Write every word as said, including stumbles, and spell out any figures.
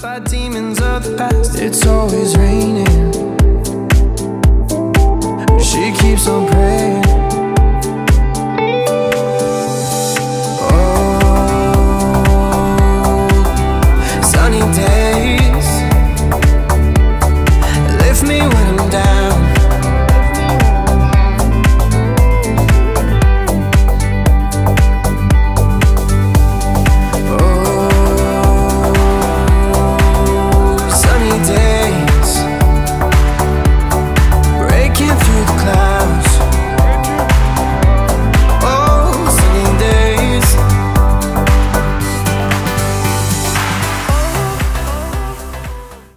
by demons of the past. It's always raining. She keeps on praying.